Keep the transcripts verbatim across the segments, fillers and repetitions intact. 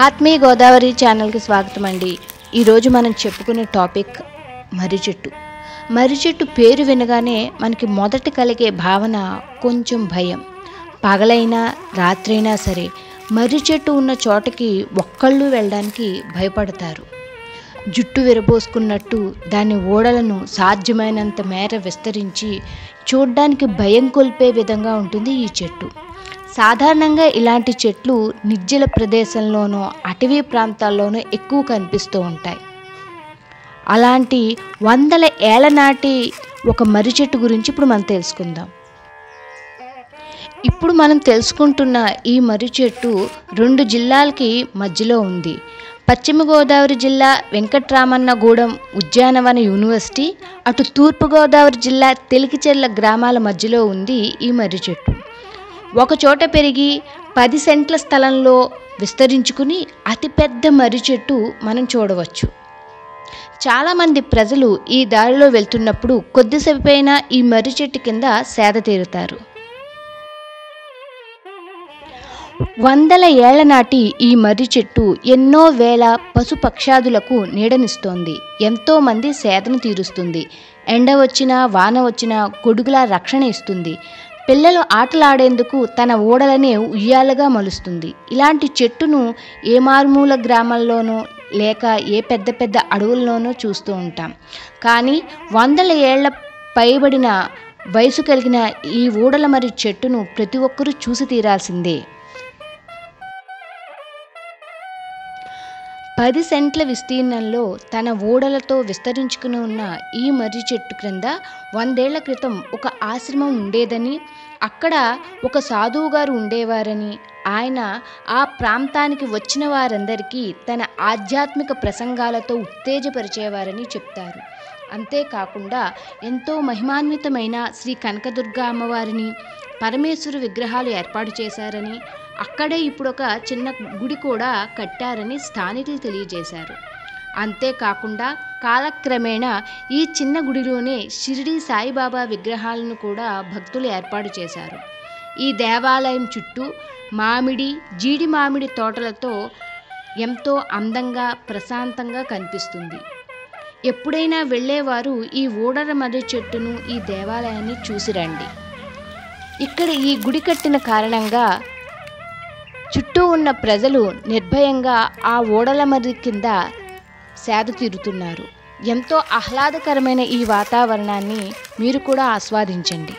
ఆత్మీయ గోదావరి ఛానల్కి స్వాగతం అండి. ఈరోజు మనం చెప్పుకునే టాపిక్ మర్రి చెట్టు. మర్రి చెట్టు పేరు వినగానే మనకి మొదట కలిగే భావన కొంచెం భయం. పగలైనా రాత్రైనా సరే మర్రి చెట్టు ఉన్న చోటకి ఒక్కళ్ళు వెళ్ళడానికి భయపడతారు. జుట్టు విరబోసుకున్నట్టు దాని ఓడలను సాధ్యమైనంత మేర విస్తరించి చూడ్డానికి భయం కొల్పే విధంగా ఉంటుంది ఈ చెట్టు. సాధారణంగా ఇలాంటి చెట్లు నిర్జల ప్రదేశంలోనో అటవీ ప్రాంతాల్లోనో ఎక్కువ కనిపిస్తూ ఉంటాయి. అలాంటి వందల ఏళ్ల నాటి ఒక మర్రి చెట్టు గురించి ఇప్పుడు మనం తెలుసుకుందాం. ఇప్పుడు మనం తెలుసుకుంటున్న ఈ మర్రి చెట్టు రెండు జిల్లాలకి మధ్యలో ఉంది. పశ్చిమ గోదావరి జిల్లా వెంకట్రామన్నగూడెం ఉద్యానవన యూనివర్సిటీ, అటు తూర్పుగోదావరి జిల్లా తెలికిచెర్ల గ్రామాల మధ్యలో ఉంది ఈ మర్రి చెట్టు. ఒక చోట పెరిగి పది సెంట్ల స్థలంలో విస్తరించుకుని అతిపెద్ద మర్రి చెట్టు మనం చూడవచ్చు. చాలామంది ప్రజలు ఈ దారిలో వెళ్తున్నప్పుడు కొద్దిసేపైనా ఈ మర్రి చెట్టు కింద సేద తీరుతారు. వందల ఏళ్ల నాటి ఈ మర్రి చెట్టు ఎన్నో వేల పశుపక్షాదులకు నీడనిస్తోంది. ఎంతోమంది సేదను తీరుస్తుంది. ఎండ వచ్చినా వాన వచ్చినా గొడుగులా రక్షణ ఇస్తుంది. పిల్లలు ఆటలాడేందుకు తన ఓడలనే ఉయ్యాలుగా మలుస్తుంది. ఇలాంటి చెట్టును ఏ మారుమూల గ్రామాల్లోనో లేక ఏ పెద్ద పెద్ద అడవుల్లోనో చూస్తూ ఉంటాం. కానీ వందల ఏళ్ల పైబడిన వయసు కలిగిన ఈ ఊడల మర్రి చెట్టును ప్రతి ఒక్కరూ చూసి తీరాల్సిందే. పది సెంట్ల విస్తీర్ణంలో తన ఓడలతో విస్తరించుకుని ఉన్న ఈ మర్రి చెట్టు క్రింద వందేళ్ల క్రితం ఒక ఆశ్రమం ఉండేదని, అక్కడ ఒక సాధువు గారు ఉండేవారని, ఆయన ఆ ప్రాంతానికి వచ్చిన వారందరికీ తన ఆధ్యాత్మిక ప్రసంగాలతో ఉత్తేజపరిచేవారని చెప్తారు. అంతేకాకుండా ఎంతో మహిమాన్వితమైన శ్రీ కనకదుర్గ అమ్మవారిని, పరమేశ్వర విగ్రహాలు ఏర్పాటు చేశారని, అక్కడే ఇప్పుడు ఒక చిన్న గుడి కూడా కట్టారని స్థానికులు తెలియజేశారు. అంతేకాకుండా కాలక్రమేణా ఈ చిన్న గుడిలోనే షిరిడి సాయిబాబా విగ్రహాలను కూడా భక్తులు ఏర్పాటు చేశారు. ఈ దేవాలయం చుట్టూ మామిడి, జీడి మామిడి తోటలతో ఎంతో అందంగా ప్రశాంతంగా కనిపిస్తుంది. ఎప్పుడైనా వెళ్ళేవారు ఈ ఊడల మర్రి చెట్టును, ఈ దేవాలయాన్ని చూసి రండి. ఇక్కడ ఈ గుడి కట్టిన కారణంగా చుట్టూ ఉన్న ప్రజలు నిర్భయంగా ఆ ఓడల మర్రి కింద సేద తీరుతున్నారు. ఎంతో ఆహ్లాదకరమైన ఈ వాతావరణాన్ని మీరు కూడా ఆస్వాదించండి.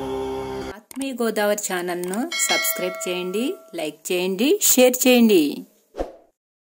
ఆత్మీయ గోదావరి ఛానల్ను సబ్స్క్రైబ్ చేయండి, లైక్ చేయండి, షేర్ చేయండి.